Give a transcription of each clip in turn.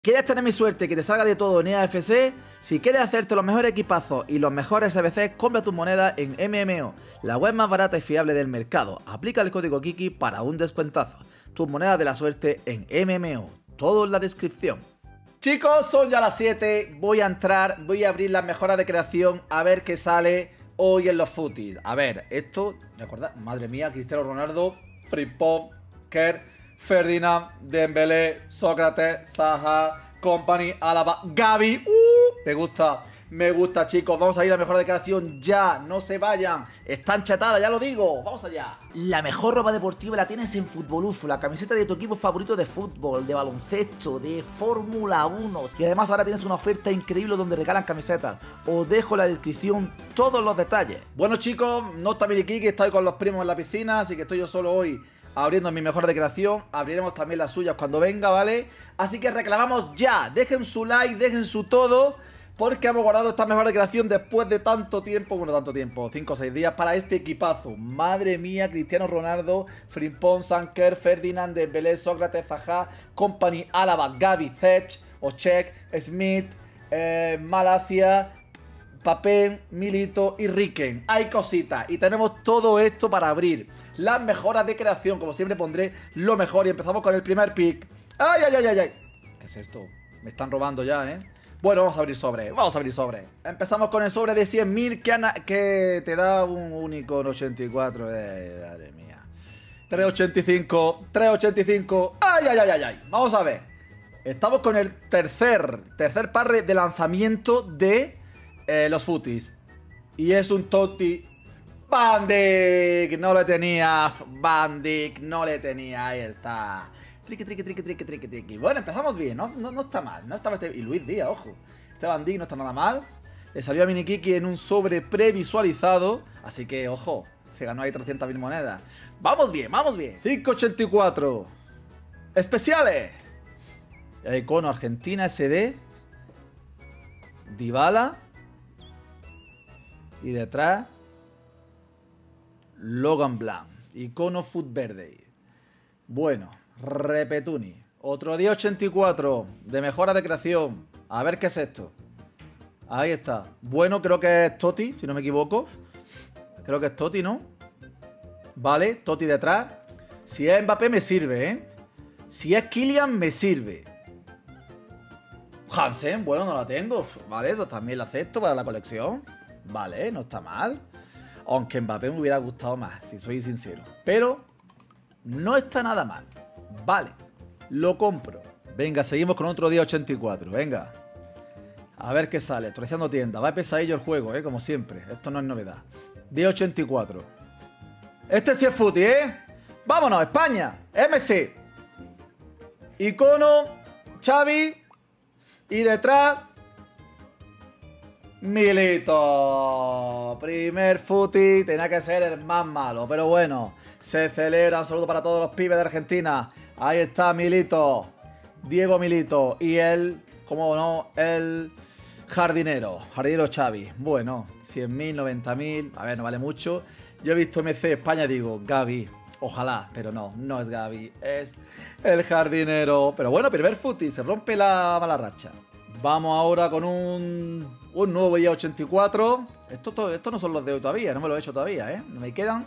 ¿Quieres tener mi suerte y que te salga de todo en EAFC? Si quieres hacerte los mejores equipazos y los mejores SBCs, compra tus monedas en MMO, la web más barata y fiable del mercado. Aplica el código Kiki para un descuentazo. Tus monedas de la suerte en MMO. Todo en la descripción. Chicos, son ya las 7. Voy a entrar, voy a abrir las mejoras de creación a ver qué sale hoy en los footies. A ver, esto, recordad, madre mía, Cristiano Ronaldo, Frimpong, Kerr, Ferdinand, Dembélé, Sócrates, Zaha, Kompany, Alaba, Gavi. Me gusta, chicos. Vamos a ir a la mejor de creación ya. No se vayan. Están chetadas, ya lo digo. Vamos allá. La mejor ropa deportiva la tienes en Futbolufo. La camiseta de tu equipo favorito de fútbol, de baloncesto, de Fórmula 1. Y además ahora tienes una oferta increíble donde regalan camisetas. Os dejo en la descripción todos los detalles. Bueno, chicos, no está Milikiki, estoy con los primos en la piscina, así que estoy yo solo hoy abriendo mi mejor de creación. Abriremos también las suyas cuando venga, ¿vale? Así que reclamamos ya. Dejen su like, dejen su todo, porque hemos guardado esta mejor de creación después de tanto tiempo. Bueno, tanto tiempo, 5 o 6 días para este equipazo. Madre mía, Cristiano Ronaldo, Frimpong, Sanker, Ferdinand, Dembélé, Sócrates, Zaha, Kompany, Alaba, Gavi, Zech, Oczek, Smith, Malacia, Papén, Milito y Riken. Hay cositas y tenemos todo esto para abrir. Las mejoras de creación, como siempre pondré lo mejor. Y empezamos con el primer pick. ¡Ay, ay, ay, ay, ay! ¿Qué es esto? Me están robando ya, ¿eh? Bueno, vamos a abrir sobre. Vamos a abrir sobre. Empezamos con el sobre de 100.000 que te da un único 84. Madre mía. 385. 385. ¡Ay, ay, ay, ay, ay! Vamos a ver. Estamos con el tercer parre de lanzamiento de los footies. Y es un Totti. Van Dijk, no le tenía. Van Dijk, no le tenía. Ahí está. Triqui. Bueno, empezamos bien, no está mal. No está mal y Luis Díaz, ojo. Este Van Dijk no está nada mal. Le salió a Minikiki en un sobre previsualizado. Así que, ojo, se ganó ahí 300.000 monedas. Vamos bien, vamos bien. 584. Especiales. El icono Argentina SD. Dybala. Y detrás Logan Blanc. Icono Foot Verde. Bueno, Repetuni. Otro día 84 de mejora de creación. A ver qué es esto. Ahí está. Bueno, creo que es Totti, si no me equivoco. Creo que es Totti, ¿no? Vale, Totti detrás. Si es Mbappé me sirve, ¿eh? Si es Kylian me sirve. Hansen, bueno, no la tengo. Vale, eso también la acepto para la colección. Vale, no está mal. Aunque Mbappé me hubiera gustado más, si soy sincero. Pero no está nada mal. Vale, lo compro. Venga, seguimos con otro día 84. Venga. A ver qué sale. Actualizando tienda. Va a pesadillo el juego, como siempre. Esto no es novedad. Día 84. Este sí es footy, Vámonos, España. MC. Icono. Xavi. Y detrás Milito. Primer footy. Tenía que ser el más malo. Pero bueno, se celebra. Un saludo para todos los pibes de Argentina. Ahí está Milito. Diego Milito. Y él, como no, el jardinero. Jardinero Xavi. Bueno, 100.000, 90.000. A ver, no vale mucho. Yo he visto MC España y digo, Gavi. Ojalá, pero no, no es Gavi. Es el jardinero. Pero bueno, primer footy. Se rompe la mala racha. Vamos ahora con un nuevo día 84. Estos no son los de hoy todavía, no me lo he hecho todavía, Me quedan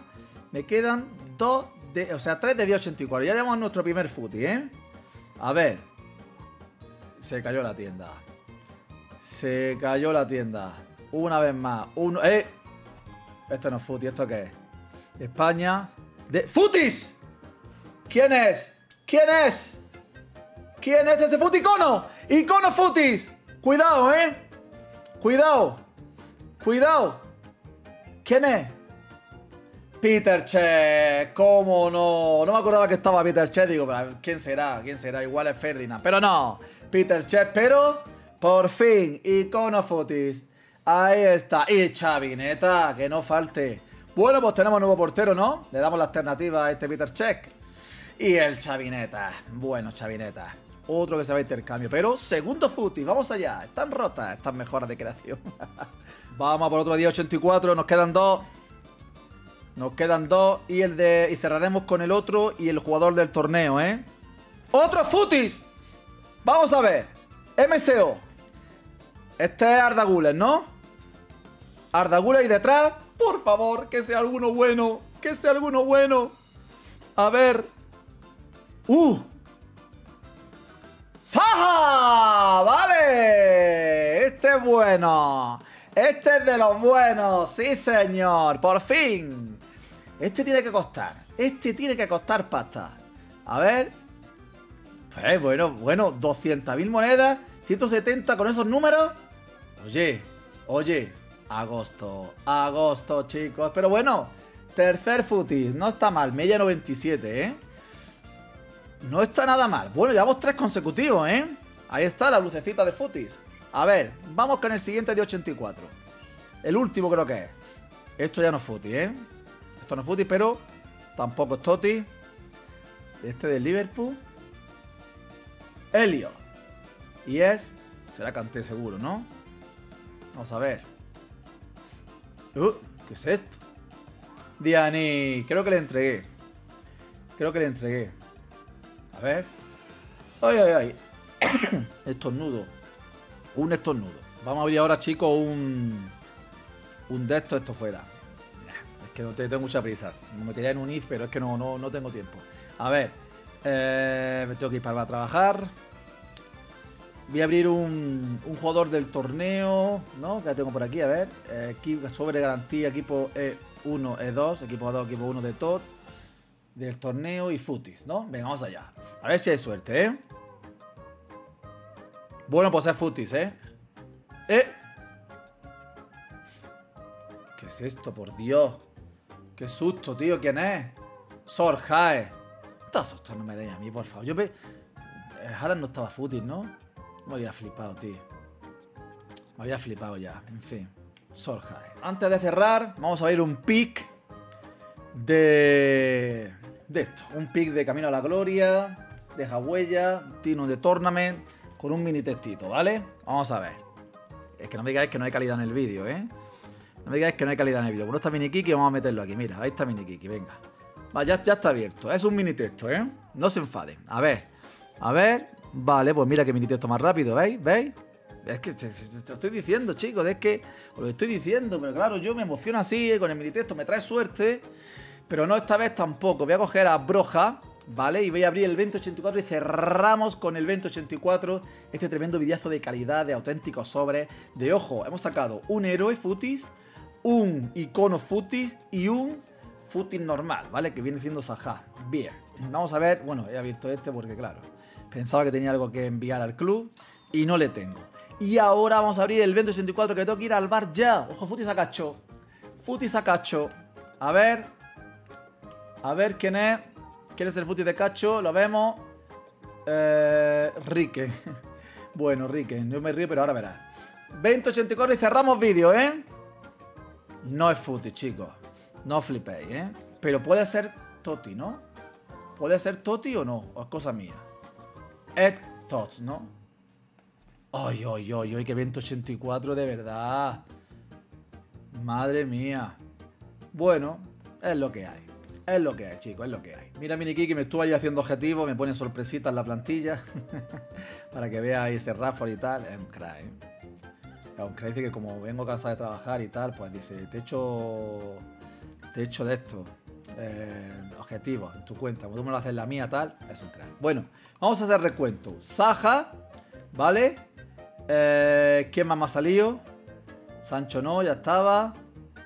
3 de día 84. Ya llevamos nuestro primer footy, A ver. Se cayó la tienda. Se cayó la tienda. Una vez más. Esto no es footy, ¿esto qué es? España. ¡Footies! ¿Quién es? ¿Quién es? ¿Quién es ese footy icono? ¡Icono footies! Cuidado, Cuidado. Cuidado. ¿Quién es? Peter Cech. ¿Cómo no? No me acordaba que estaba Peter Cech. Digo, pero ¿quién será? ¿Quién será? Igual es Ferdinand. Pero no. Peter Cech, pero por fin, icono footies. Ahí está. Y Chavineta, que no falte. Bueno, pues tenemos nuevo portero, ¿no? Le damos la alternativa a este Peter Cech. Y el Chavineta. Bueno, Chavineta. Otro que se va a intercambio. Pero segundo footy. Vamos allá. Están rotas estas mejoras de creación. Vamos a por otro día 84. Nos quedan 2. Nos quedan 2. Y cerraremos con el otro y el jugador del torneo, ¡Otros footies! Vamos a ver. MSO. Este es Arda Güler, ¿no? Arda Güler y detrás. Por favor, que sea alguno bueno. Que sea alguno bueno. A ver. ¡Zaha! ¡Vale! Este es bueno. Este es de los buenos. Sí, señor. Por fin. Este tiene que costar. Este tiene que costar pasta. A ver. Bueno, 200.000 monedas. 170 con esos números. Oye. Agosto, chicos. Pero bueno, tercer futis. No está mal. Media 97, ¿eh? No está nada mal. Bueno, llevamos 3 consecutivos, ¿eh? Ahí está la lucecita de futis. A ver, vamos con el siguiente de 84. El último creo que es. Esto ya no es futis, ¿eh? Esto no es futis, pero tampoco es toti. Este del Liverpool. Elliot. Y es... será Kanté seguro, ¿no? Vamos a ver. ¿Qué es esto? Diani. Creo que le entregué. A ver. Ay. Estornudo. Un estornudo. Vamos a abrir ahora, chicos, un de esto fuera. Es que no tengo mucha prisa. Me metería en un if, pero es que no tengo tiempo. A ver. Me tengo que ir para trabajar. Voy a abrir un jugador del torneo, ¿no? Que la tengo por aquí, a ver. Sobre garantía, equipo E1, E2, equipo 2, equipo 1 de TOT. Del torneo y futis, ¿no? Venga, vamos allá. A ver si hay suerte, ¿eh? Bueno, pues es futis, ¿eh? ¿Qué es esto, por Dios? Qué susto, tío. ¿Quién es? Sorjae. Estos sustos no me deis a mí, por favor. Haaland no estaba futis, ¿no? Me había flipado, tío. Me había flipado ya. En fin. Sorjae. Antes de cerrar, vamos a ver un pick de esto. Un pick de Camino a la Gloria. Deja huella. Tino de Tournament. Con un mini textito, ¿vale? Vamos a ver. Es que no me digáis que no hay calidad en el vídeo, ¿eh? No me digáis que no hay calidad en el vídeo. Bueno, está mini Kiki, vamos a meterlo aquí. Mira, ahí está mini Kiki, venga. Va, ya está abierto. Es un mini texto, ¿eh? No se enfaden. A ver. Vale, pues mira que mini texto más rápido, ¿veis? Es que te lo estoy diciendo, chicos. Es que os lo estoy diciendo. Pero claro, yo me emociono así con el mini texto. Me trae suerte. Pero no esta vez tampoco. Voy a coger a Broja, ¿vale? Y voy a abrir el 2084 y cerramos con el 2084 este tremendo videazo de calidad, de auténticos sobres. De ojo, hemos sacado un héroe futis, un icono futis y un futis normal, ¿vale? Que viene siendo Zaha. Bien, vamos a ver. Bueno, he abierto este porque, claro, pensaba que tenía algo que enviar al club y no le tengo. Y ahora vamos a abrir el 2084 que tengo que ir al bar ya. Ojo, futis a cacho. Futis a cacho. A ver quién es. ¿Quién es el futis de cacho? Lo vemos. Rique. Bueno, Rique. Yo me río, pero ahora verás. 2084 y cerramos vídeo, ¿eh? No es futis, chicos. No flipéis, ¿eh? Pero puede ser Toti, ¿no? ¿Puede ser Toti o no? O es cosa mía. Es Tots, ¿no? Ay, que 2084 de verdad. Madre mía. Bueno, es lo que hay. Es lo que hay, chicos, es lo que hay. Mira, Mini Kiki me estuvo ahí haciendo objetivos, me pone sorpresitas en la plantilla. Para que veáis ese Rafford y tal. Es un crack, ¿eh? Es un crack. Dice que como vengo cansado de trabajar y tal, pues dice, te echo de esto. Objetivos en tu cuenta. Como tú me lo haces en la mía, tal. Es un crack. Bueno, vamos a hacer recuento. Zaha, ¿vale? ¿Quién más me ha salido? Sancho no, ya estaba.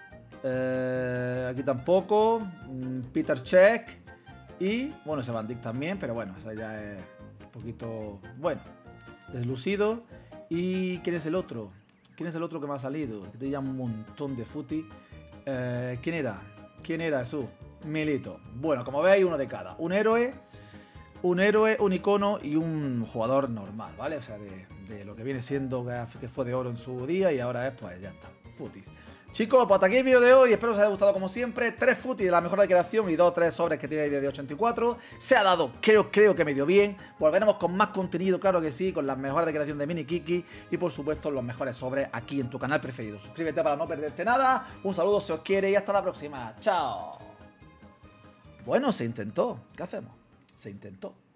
Aquí tampoco. Peter Cech. Y bueno, ese Van Dijk también, pero bueno, esa ya es un poquito, bueno, deslucido. ¿Y quién es el otro? ¿Quién es el otro que me ha salido? Que te llama un montón de footy. ¿Quién era? ¿Quién era eso? Milito. Bueno, como veis, uno de cada. Un héroe, un icono y un jugador normal, ¿vale? O sea, de lo que viene siendo que fue de oro en su día y ahora es, pues ya está, footies. Chicos, pues hasta aquí el vídeo de hoy. Espero que os haya gustado como siempre. 3 footies de la mejor de creación y 2 o 3 sobres que tiene ahí de 84. Se ha dado, creo que medio bien. Volveremos con más contenido, claro que sí, con las mejores de creación de Mini Kiki. Y por supuesto, los mejores sobres aquí en tu canal preferido. Suscríbete para no perderte nada. Un saludo si os quiere y hasta la próxima. Chao. Bueno, se intentó. ¿Qué hacemos? Se intentó.